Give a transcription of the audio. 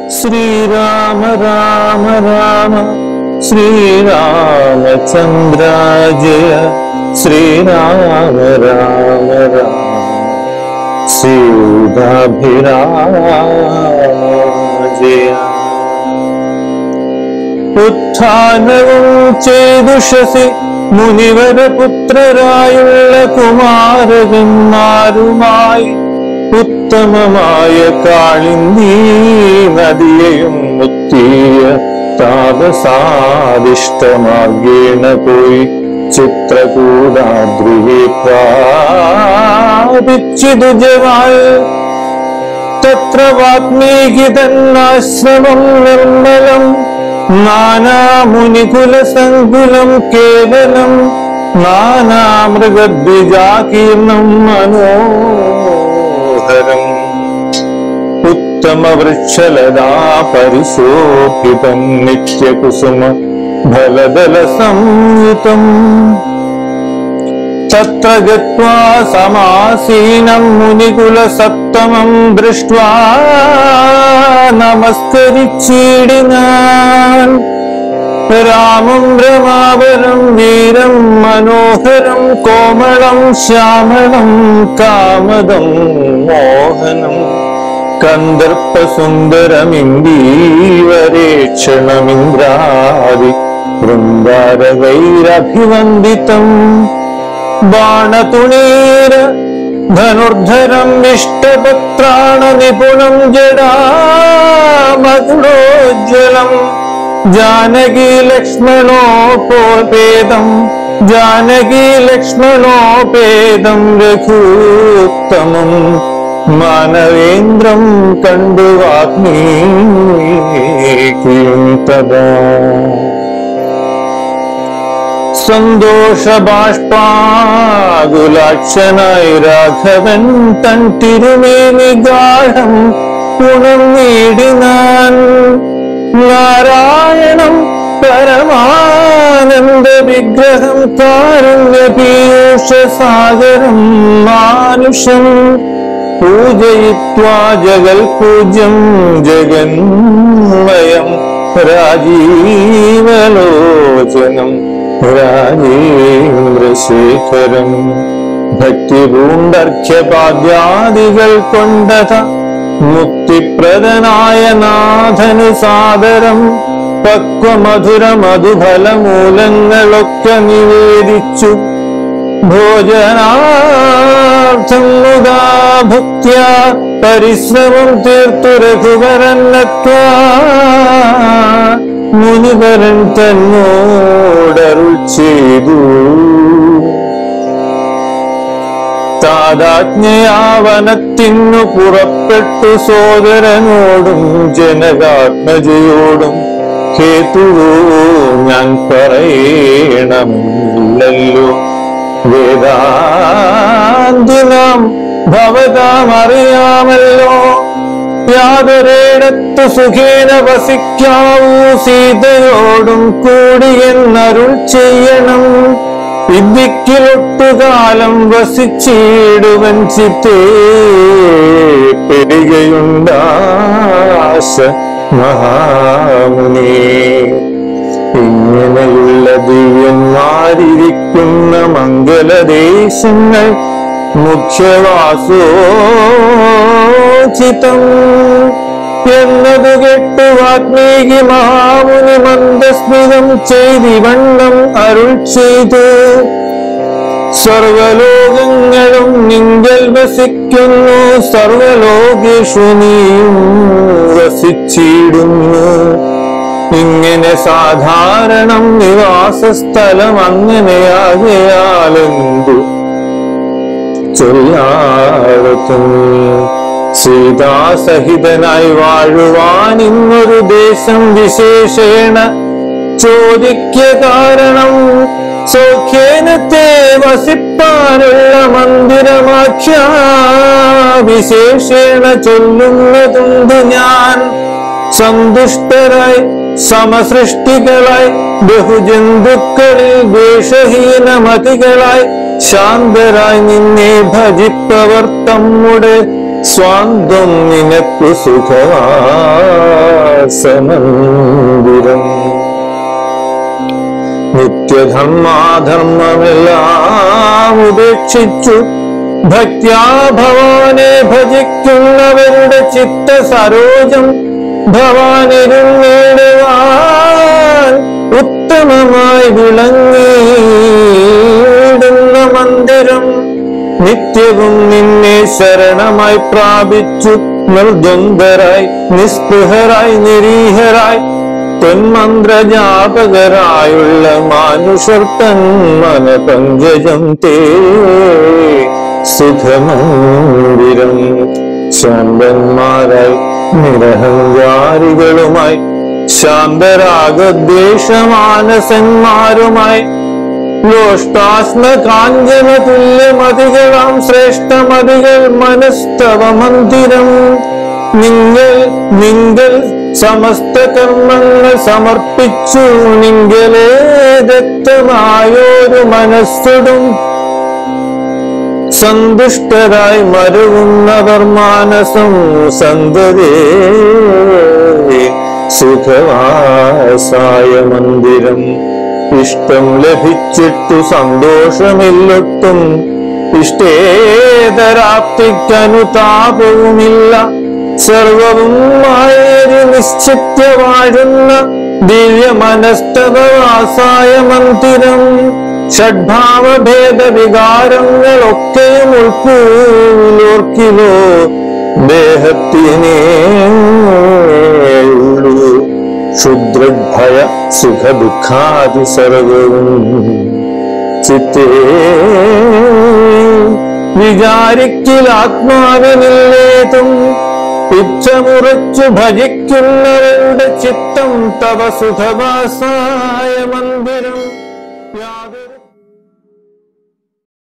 ശ്രീരാമ രാമ രാമ ശ്രീരാമചന്ദ്ര ജയ ശ്രീരാമ രാമ രാമ സീതാഭിരാജയ. ഉത്ഥാനവും ചെയ്തുഷസി മുനിവരപുത്രരായുള്ള കുമാരകന്മാരുമായി ഉത്തമമായ കാളിന്ദീ നദിയെയും മുത്തിയ താപസാദിഷ്ടമാർഗേണ പോയി ചിത്രകൂടാദ്രിയെ പ്രാപിച്ചിതു ജവാൽ. തത്ര വാത്മീകി തന്നാശ്രമം നിർമ്മലം നാനാമുനികുലസങ്കുലം കേവലം നാനാമൃഗദ്വിജാകീർണം മനോഹരം. ഉത്തമവൃക്ഷലതാ പരിശോഭിതം നിത്യകുസുമ ഫലദല സംയുതം. തത്ര ഗത്വാ സമാസീനം മുനികുലസപ്തമം ദൃഷ്ട്വാ നമസ്കരിച്ചിടിനാൻ. രാമം രമാവരം വീരം മനോഹരം കോമളം ശ്യാമളം കാമദം മോഹനം. കന്ദർപ്പസുന്ദരമിന്ദീവരേക്ഷണമിന്ദ്രാദി വൃന്ദാരകൈരഭിവന്ദിതം. ബാണതുണീര ധനുർധരം ഇഷ്ടപത്രാണ നിപുണം ജടാമകുടോജ്വലം. ജാനകീ ലക്ഷ്മണോപേദം ജാനകീ ലക്ഷ്മണോപേദം രഘൂത്തമം. മാനവേന്ദ്രം കണ്ടു വാത്മീകിം തദാ. സന്തോഷബാഷ്പാകുലാക്ഷനായി രാഘവൻ തൻ തിരുമേനി ഗാഢം ഉണർന്നിടിനാൻ. നാരായണം പരമാനന്ദ വിഗ്രഹം കാരുണ്യ പീയൂഷ സാഗരം മാനുഷം. പൂജയിത്വാ ജഗൽ പൂജ്യം ജഗന്മയം രാജീവലോചനം രാജേന്ദ്രശേഖരം. ഭക്തിപൂണ്ടർഘ്യപാദ്യാദികൾ കൊണ്ടത മുക്തിപ്രദനായ നാഥന് സാദരം. പക്വമധുര മധുഫലമൂലങ്ങളൊക്കെ നിവേദിച്ചു ഭോജനാർത്ഥം മുദാ ഭക്ത്യാ പരിശ്രമം തീർത്തു രഘുവരനത്വാ. മുനിവരൻ തന്നോടരുൾ ചെയ്തു താതാജ്ഞയാവനത്തിനു പുറപ്പെട്ടു സോദരനോടും ജനകാത്മജയോടും. ഹേതുവോ ഞാൻ പറയണമില്ലല്ലോ, വേദാന്തിനാം ഭവതാം അറിയാമല്ലോ. യാതൊരിടത്തു സുഖേന വസിക്കാവൂ സീതയോടും കൂടിയെന്നരുൾ ചെയ്യണം. ഇദ്ദിക്കിലൊട്ടുകാലം വസിച്ചിടുവൻ ചിത്തേ പെരുകയുണ്ടാശ മഹാമുനി. ഇങ്ങനെയുള്ള ദിവ്യന്മാരിയ്ക്കുന്ന മംഗലദേശങ്ങൾ മുഖ്യവാസോചിതം എന്നതു കേട്ടു വാത്മീകി മഹാമുനി മന്ദസ്മിതം ചെയ്തിവണ്ണം അരുൾ ചെയ്തു. സർവലോകങ്ങളും നിങ്കൽ വസിക്കുന്നു, സർവലോകേഷു നീയും വസിച്ചിടുന്നു. ഇങ്ങനെ സാധാരണം നിവാസസ്ഥലം അങ്ങനെയാകയാലെന്തു ചൊല്ലാവത്തും. സീതാസഹിതനായി വാഴുവാൻ ഇന്നൊരു ദേശം വിശേഷേണ ചോദിക്ക കാരണം. സൗഖ്യേനത്തെ വസിപ്പാനുള്ള മന്ദിരമാഖ്യ വിശേഷേണ ചൊല്ലുന്നതുണ്ട് ഞാൻ. സന്തുഷ്ടരായി സമസൃഷ്ടികളായി ബഹുജന്തുക്കളിൽ ദ്വേഷഹീനമതികളായി ശാന്തരായി നിന്നെ ഭജിപ്പവർ തമ്മുടെ സ്വാന്തം നിനക്കു സുഖവാസമന്ദിരം. നിത്യധർമാധർമ്മമെല്ലാം ഉപേക്ഷിച്ചു ഭക്ത്യാ ഭവാനെ ഭജിക്കുന്നവരുടെ ചിത്ത സരോജം ഭവാനിരുന്നിടുവാൻ ഉത്തമമായി വിളങ്ങിയിടുന്ന മന്ദിരം. നിത്യവും നിന്നെ ശരണമായി പ്രാപിച്ചു നിർദ്വന്ദ്വരായി നിസ്പൃഹരായി നിരീഹരായി തൊന്മന്ത്രജാപകരായുള്ള മാനുഷർ തൻ മനപങ്കജം തേ സുഖമന്ദിരം. ശാന്തന്മാരായി നിരഹങ്കാരികളുമായി ശാന്തരാഗദ്വേഷമാനസന്മാരുമായി ലോഷ്ടാസ്മ കാഞ്ചന തുല്യമതികളാം ശ്രേഷ്ഠമതികൾ മനസ്തവ മന്ദിരം. നിങ്ങൾ സമസ്ത കർമ്മങ്ങൾ സമർപ്പിച്ചു നിങ്ങളെ ദത്തമായൊരു മനസ്സുടും സന്തുഷ്ടരായി മരുവുന്നവർ മാനസം സന്തതേ സുഖവാസായ മന്ദിരം. ഇഷ്ടം ലഭിച്ചിട്ടു സന്തോഷമില്ലൊട്ടും ഇഷ്ടേതരാപ്തിക്കനുതാപവുമില്ല. സർവവും മായേരി നിശ്ചിത്യ വാഴുന്ന ദിവ്യ മനസ്തവവാസായ മന്ദിരം. ഷഡ്ഭാവഭേദ വികാരങ്ങളൊക്കെയും ഉൾക്കൂലോർക്കിലോ ദേഹത്തിനേ ഉള്ളൂ. ക്ഷുദ്രഭയ സുഖ ദുഃഖാദി സർവവും ചിത്തേ വിചാരിക്കലാത്മാവിനില്ലേതും. ഇച്ഛമുറച്ചു ഭജിക്കുന്നവരുടെ ചിത്തം തവ സുഖവാസായ മന്ദിരം. യാതൊരു